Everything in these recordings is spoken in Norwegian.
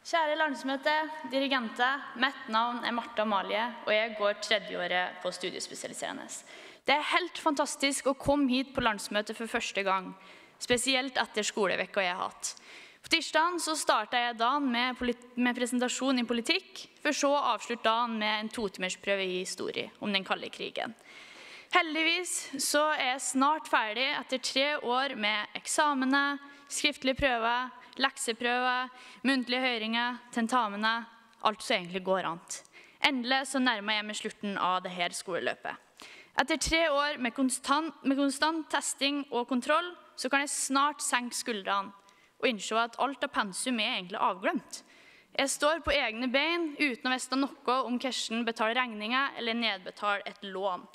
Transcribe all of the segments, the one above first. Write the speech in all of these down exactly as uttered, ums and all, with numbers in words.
Kjære landsmøte, dirigenter, mitt navn er Martha Amalie, og jeg går tredjeåret på studiespesialiserende. Det er helt fantastisk å komme hit på landsmøtet for første gang, spesielt etter skolevekka jeg har hatt. På tirsdagen så startet jeg dagen med, med presentasjon i politikk, for så å avslutte dagen med en totimersprøve i historie om den kalde krigen. Heldigvis så er jeg snart ferdig etter tre år med eksamener, skriftlige prøver, lekseprøver, muntlige høringer, tentamene, alt som egentlig går an. Endelig så nærmer jeg meg slutten av dette skoleløpet. Etter tre år med konstant, med konstant testing og kontroll, så kan jeg snart senke skuldrene og innse at alt av pensum er egentlig avglemt. Jeg står på egne bein uten å vite noe om hvordan betaler regninger eller nedbetaler et lån.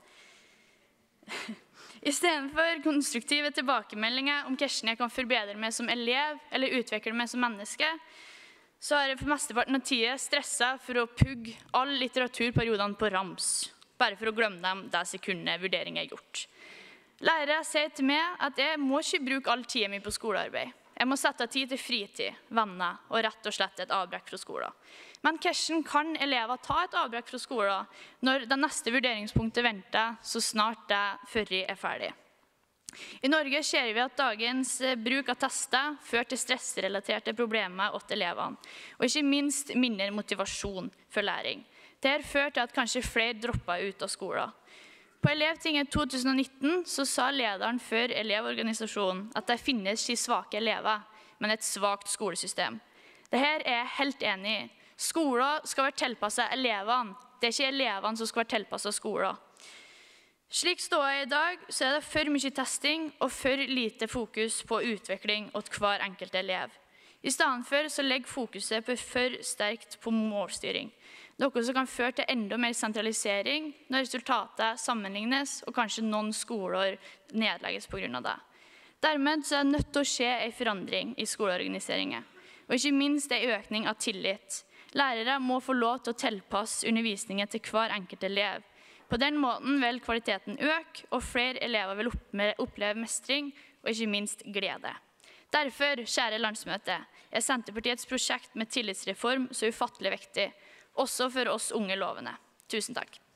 I stedet for konstruktive tilbakemeldinger om hvordan jeg kan forbedre meg som elev eller utvikle meg som menneske, så har jeg for mesteparten av tiden stresset for å pugge all litteraturperiodene på rams, bare for å glemme dem det sekundet vurdering er gjort. Lærere sier til meg at jeg må ikke bruke all tiden min på skolearbeid. Jeg må sette tid til fritid, venner og rett og slett et avbrekk fra skolen. Men hvordan kan elever ta et avbrekk fra skolen når det neste vurderingspunktet venter så snart det før er ferdig? I Norge ser vi at dagens bruk av tester fører til stressrelaterte problemer hos elevene, og ikke minst mindre motivasjon for læring. Dette fører til at kanskje flere dropper ut av skolen. På Elevtinget to tusen og nitten så sa lederen for elevorganisasjonen at det finnes ikke svake elever, men et svakt skolesystem. Dette er jeg helt enig i. Skolen skal være tilpasset elevene. Det er ikke elevene som skal være tilpasset skolen. Slik står jeg i dag, så er det for mye testing og for lite fokus på utvikling hos hver enkelt elev. I stedet for så legger fokuset på for sterkt på målstyring. Noe som kan føre til enda mer sentralisering når resultatet sammenlignes, og kanskje noen skoler nedlegges på grunn av det. Dermed så er det nødt til å skje en forandring i skoleorganiseringen, og ikke minst en økning av tillit. Lærere må få lov til å tilpasse undervisningen til hver enkelt elev. På den måten vil kvaliteten øke, og flere elever vil oppleve mestring, og ikke minst glede. Derfor, kjære landsmøte, er Senterpartiets prosjekt med tillitsreform så ufattelig viktig, også for oss unge lovende. Tusen takk.